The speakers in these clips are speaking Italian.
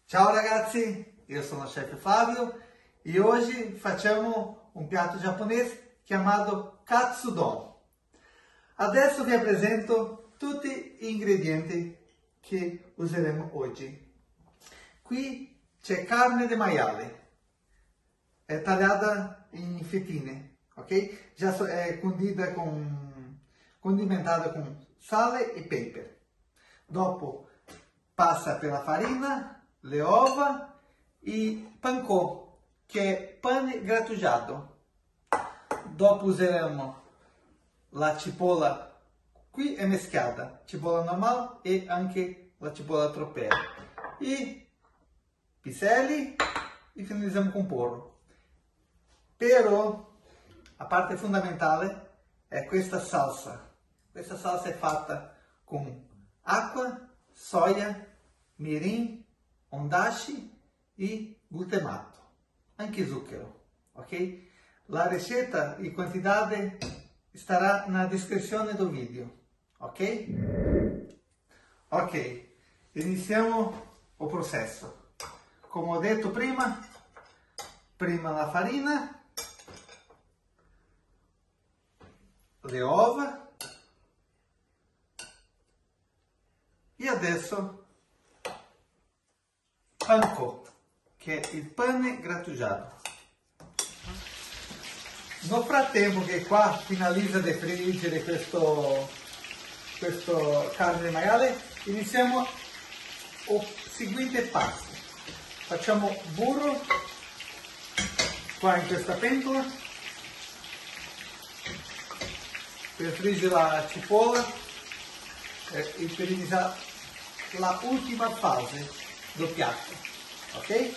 Ciao ragazzi, io sono Chef Fabio e oggi facciamo un piatto giapponese chiamato Katsudon. Adesso vi presento tutti gli ingredienti che useremo oggi. Qui c'è carne di maiale, è tagliata in fettine, ok? Già è condimentata con sale e pepe. Dopo passa per la farina, le uova e panko, che è pane grattugiato. Dopo useremo la cipolla, qui è meschiata, cipolla normale e anche la cipolla tropea. E piselli e finalizziamo con porro. Però la parte fondamentale è questa salsa. Questa salsa è fatta con acqua, soia, mirin, ondashi e glutamato, anche zucchero, ok? La ricetta e quantità starà nella descrizione del video, ok? Ok, iniziamo il processo. Come ho detto prima la farina, le uova e adesso panko, che è il pane grattugiato. Nel frattempo che qua finalizza di friggere questo carne di maiale, iniziamo il seguente passo. Facciamo burro qua in questa pentola per friggere la cipolla e per iniziare la ultima fase del piatto, ok?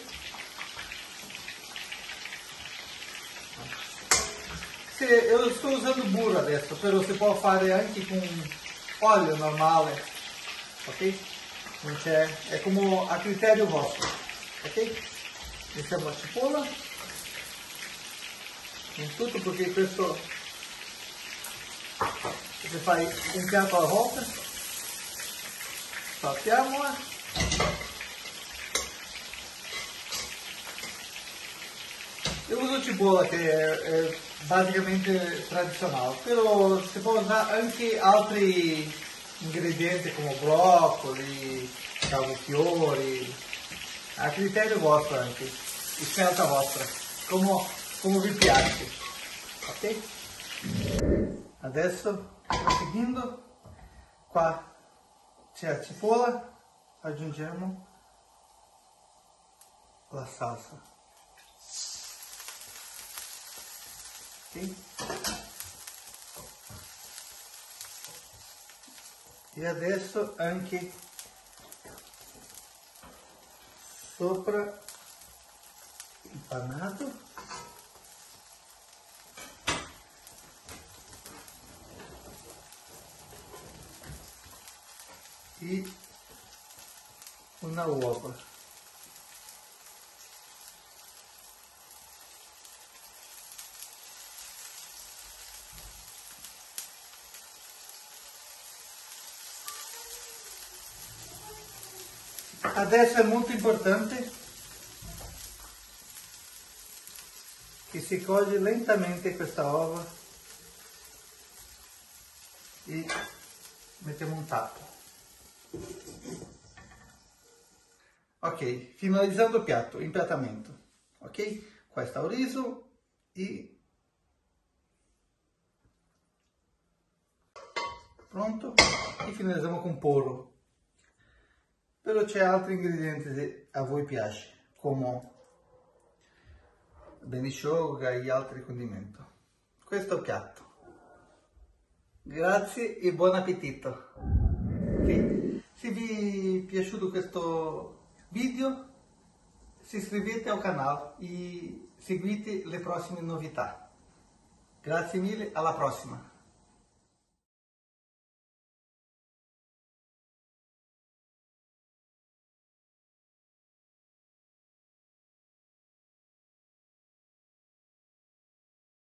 Io sto usando burro adesso, però si può fare anche con olio normale, ok? Non c'è, è come a criterio vostro, ok? Iniziamo la cipolla, non tutto perché questo si fa un piatto alla volta, saltiamola. Io uso cipolla che è basicamente tradizionale, però si può usare anche altri ingredienti come broccoli, cavolfiori, a criterio vostro anche, di scelta vostra, come vi piace, ok? Adesso, proseguendo, qua c'è la cipolla, aggiungiamo la salsa. Okay. E adesso anche sopra il pannato e una uova. Adesso è molto importante che si coglie lentamente questa uova e mettiamo un tappo. Ok, finalizzando il piatto, impiattamento. Ok, qua sta il riso e pronto, e finalizziamo con porro. Però c'è altri ingredienti se a voi piace, come benisciuga e altri condimenti. Questo è il piatto. Grazie e buon appetito. Okay. Se vi è piaciuto questo video, iscrivetevi al canale e seguite le prossime novità. Grazie mille, alla prossima.